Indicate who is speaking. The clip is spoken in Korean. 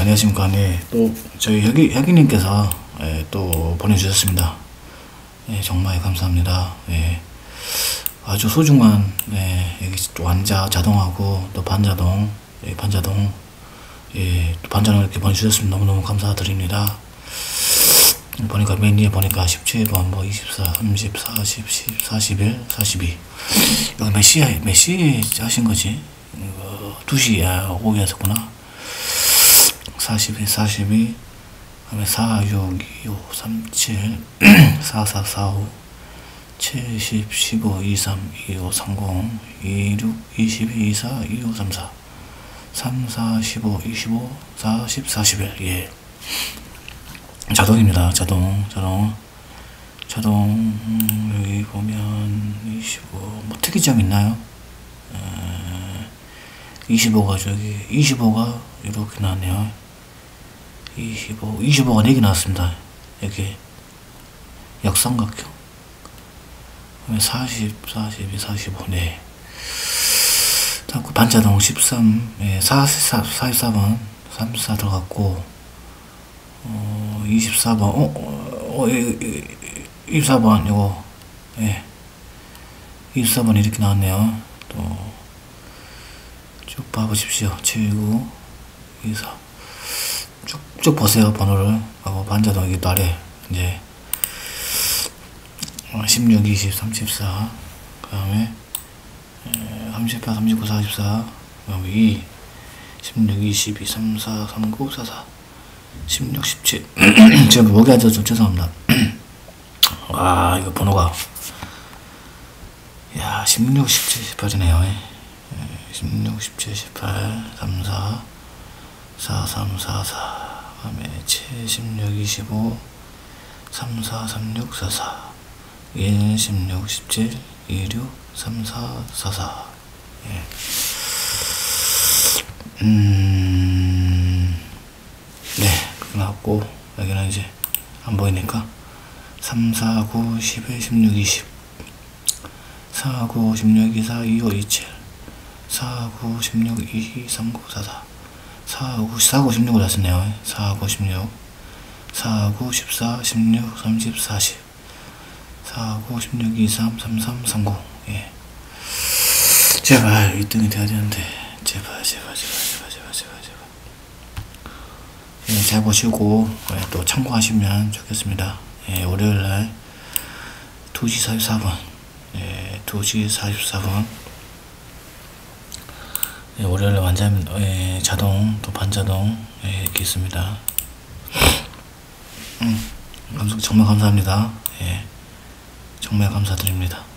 Speaker 1: 안녕하십니까. 네, 또 저희 혁이님께서 또 보내주셨습니다. 정말 감사합니다. 아주 소중한 여기 또 완자 자동하고 또 반자동, 반자동, 또 반자동 이렇게 보내주셨습니다. 너무너무 감사드립니다. 보니까 맨 위에 보니까 17번, 뭐 24, 30, 40, 10, 41, 42. 이거 몇 시에 하신 거지? 2시에 오기 했었구나. 41, 42, 그다음에 4, 6, 2, 5, 3, 7, 4, 4, 4, 5, 7, 10, 15, 23, 25, 30, 26, 22, 24, 25, 34, 3, 4, 15, 25, 40, 41. 예. 자동입니다. 자동. 여기 보면 25, 뭐 특이점 있나요? 25가 저기 25가 이렇게 나왔네요. 25가 4개 나왔습니다. 여기 역삼각형. 40, 42, 45. 네. 자꾸 반자동 13, 44번 34 들어갔고, 24번 24번 요거 24번 이렇게 나왔네요. 또 쭉 봐보십시오. 79, 24 쭉 보세요. 번호를 하고 반자동 여기 또 아래 이제 16, 20, 34, 그 다음에 38, 39, 44, 그 다음에 2, 16, 22, 34, 39, 44, 16, 17. 제가 목이 안 져서 죄송합니다. 와, 이거 번호가, 야, 16, 17, 18이네요. 16, 17, 18, 34, 43, 44, 그 다음에 7, 16, 25, 34, 36, 44, 1, 16, 17, 26, 34, 44. 예. 네, 그거 나왔고, 여기는 이제 안 보이니까 3, 4, 9, 11, 16, 20, 4, 9, 16, 24, 25, 27, 4, 9, 16, 22, 39, 44, 4, 9, 16을 났었네요. 4, 9, 16, 4, 9, 14, 16, 30, 40, 4, 9, 16, 23, 33, 39. 예. 제발 1등이 돼야 되는데, 제발. 예, 잘 보시고 또 참고하시면 좋겠습니다. 예, 월요일날 2시 44분, 2시 44분, 예, 월요일날 완전 자동 또 반자동 이렇게 있습니다. 정말 감사합니다. 예, 정말 감사드립니다.